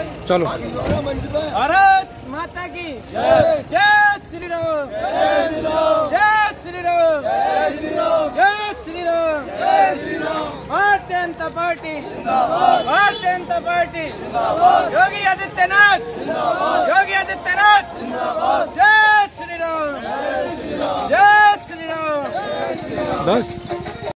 चलो। भारत माता की जय। जय श्री राम। जय श्री राम। जय श्री राम। जय श्री राम। जय श्री राम। जय श्री राम। भारतीय जनता पार्टी जिंदाबाद। भारतीय जनता पार्टी जिंदाबाद। योगी आदित्यनाथ जिंदाबाद। योगी आदित्यनाथ जिंदाबाद। जय श्री राम। जय श्री राम। जय श्री राम। बस।